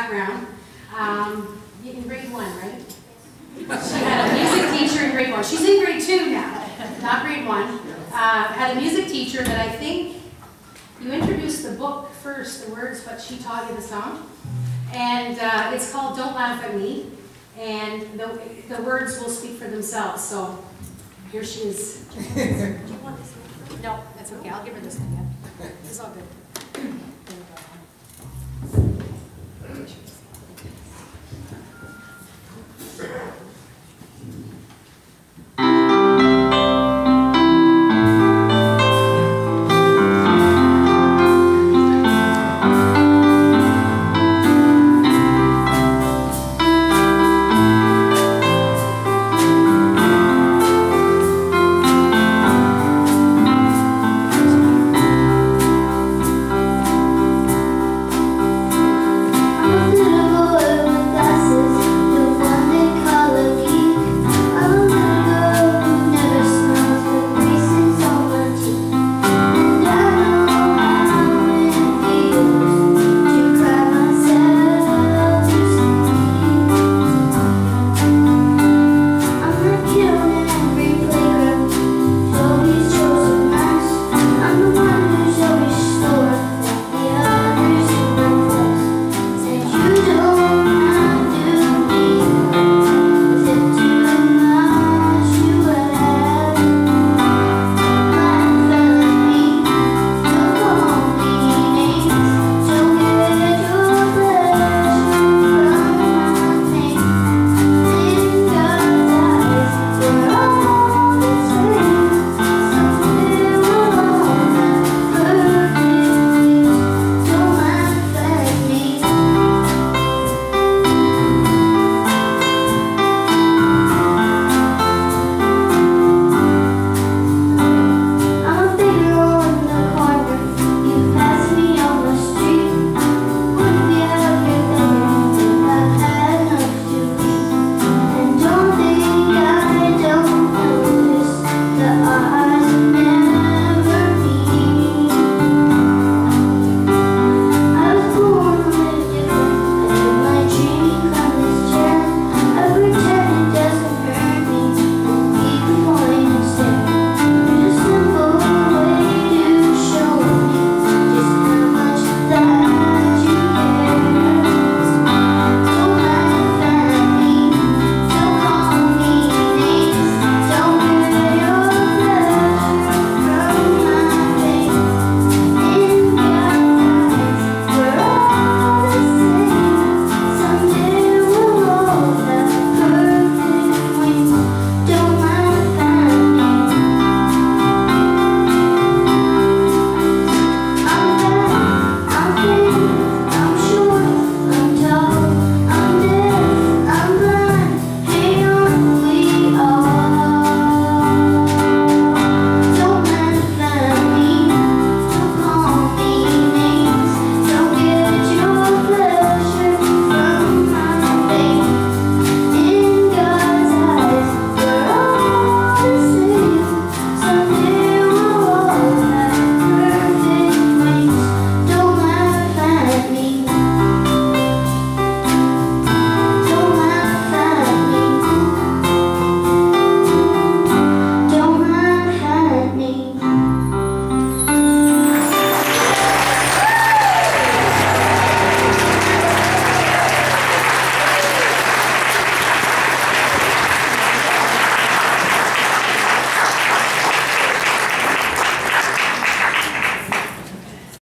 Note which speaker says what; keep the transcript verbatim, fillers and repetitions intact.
Speaker 1: background. Um, in grade one, right? She had a music teacher in grade one. She's in grade two now, not grade one. Uh, had a music teacher that I think you introduced the book first, the words, but she taught you the song. And uh, it's called Don't Laugh at Me. And the, the words will speak for themselves. So here she is. Do you want this one? No, that's okay. I'll give her this one. Yeah. It's all good.